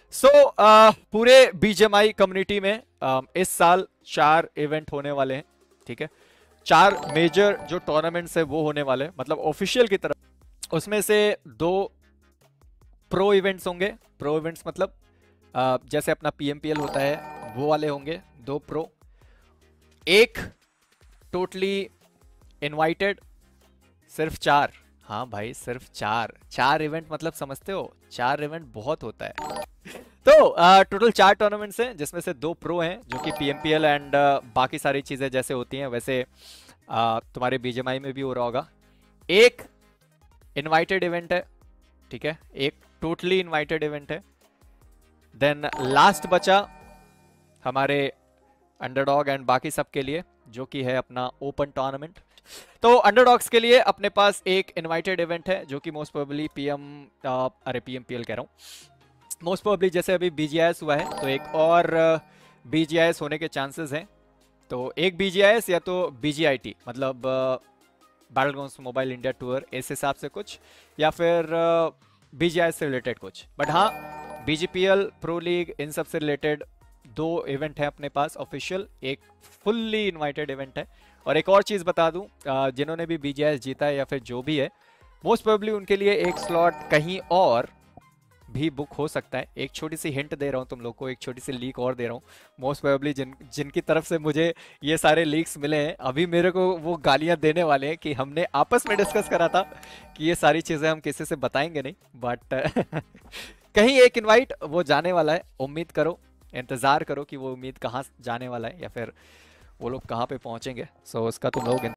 सो पूरे BGMI community में इस साल 4 इवेंट होने वाले हैं। ठीक है, 4 मेजर जो टूर्नामेंट्स है वो होने वाले हैं, मतलब ऑफिशियल की तरफ। उसमें से 2 प्रो इवेंट्स होंगे। प्रो इवेंट्स मतलब जैसे अपना पीएमपीएल होता है वो वाले होंगे 2 प्रो। एक टोटली इनवाइटेड, सिर्फ 4। हाँ भाई, सिर्फ 4 इवेंट मतलब समझते हो, 4 इवेंट बहुत होता है। तो टोटल 4 टूर्नामेंट्स हैं, जिसमें से 2 प्रो हैं जो कि पीएमपीएल एंड बाकी सारी चीज़ें जैसे होती हैं वैसे तुम्हारे बीजेएमआई में भी हो रहा होगा। एक इनवाइटेड इवेंट है, ठीक है, एक टोटली इनवाइटेड इवेंट है। देन लास्ट बचा हमारे अंडरडॉग एंड बाकी सब के लिए, जो कि है अपना ओपन टूर्नामेंट। तो अंडरडॉग्स के लिए अपने पास एक इनवाइटेड इवेंट है जो कि मोस्ट प्रोबेबली पीएमपीएल कह रहा हूँ, मोस्ट प्रोबेबली जैसे अभी बीजीआईएस हुआ है तो एक और बीजीआईएस होने के चांसेस हैं। तो एक बीजीआईएस या तो बीजीआईटी मतलब battle grounds mobile India tour, इस हिसाब से कुछ, या फिर बीजीआईएस से रिलेटेड कुछ। बट हाँ, बीजीपीएल प्रो लीग इन सब से रिलेटेड 2 इवेंट है अपने पास ऑफिशियल, एक फुल्ली इनवाइटेड इवेंट है। और एक और चीज़ बता दूं, जिन्होंने भी बीजीआईएस जीता है या फिर जो भी है, मोस्ट प्रोबेबली उनके लिए एक स्लॉट कहीं और भी बुक हो सकता है। एक छोटी सी हिंट दे रहा हूँ तुम लोग को, एक छोटी सी लीक और दे रहा हूँ। मोस्ट प्रोबेबली जिनकी तरफ से मुझे ये सारे लीक्स मिले हैं, अभी मेरे को वो गालियां देने वाले हैं कि हमने आपस में डिस्कस करा था कि ये सारी चीज़ें हम किसी से बताएंगे नहीं, बट कहीं एक इनवाइट वो जाने वाला है। उम्मीद करो, इंतज़ार करो कि वो उम्मीद कहाँ जाने वाला है या फिर वो लोग कहाँ पे पहुंचेंगे। सो उसका तुम लोग